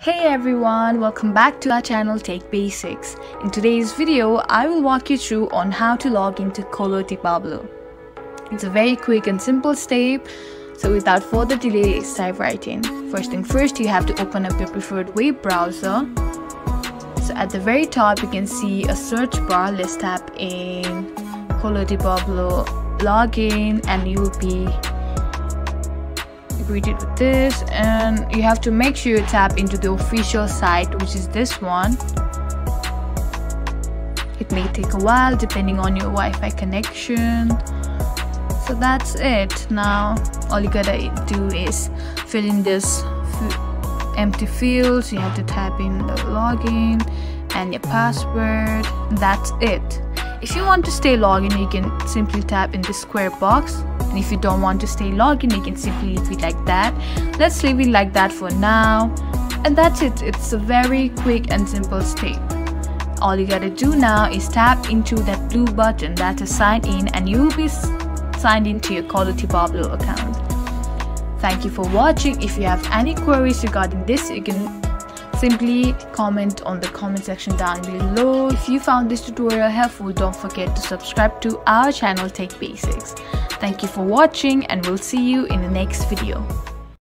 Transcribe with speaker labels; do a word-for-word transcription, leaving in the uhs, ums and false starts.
Speaker 1: Hey everyone, welcome back to our channel Tech Basics. In today's video, I will walk you through on how to log into Kolotibablo. It's a very quick and simple step, so without further delay, let's dive right in. First thing first, you have to open up your preferred web browser. So at the very top, you can see a search bar. Let's tap in Kolotibablo login and you will be greeted with this, and you have to make sure you tap into the official site, which is this one. It may take a while depending on your Wi-Fi connection. So that's it. Now all you gotta do is fill in this empty fields. You have to type in the login and your password. That's it. If you want to stay logged in, you can simply tap in the square box. And if you don't want to stay logged in, you can simply leave it like that. Let's leave it like that for now. And that's it. It's a very quick and simple step. All you gotta do now is tap into that blue button that is sign in, and you will be signed into your Kolotibablo account. Thank you for watching. If you have any queries regarding this, you can simply comment on the comment section down below. If you found this tutorial helpful, don't forget to subscribe to our channel Tech Basics. Thank you for watching, and we'll see you in the next video.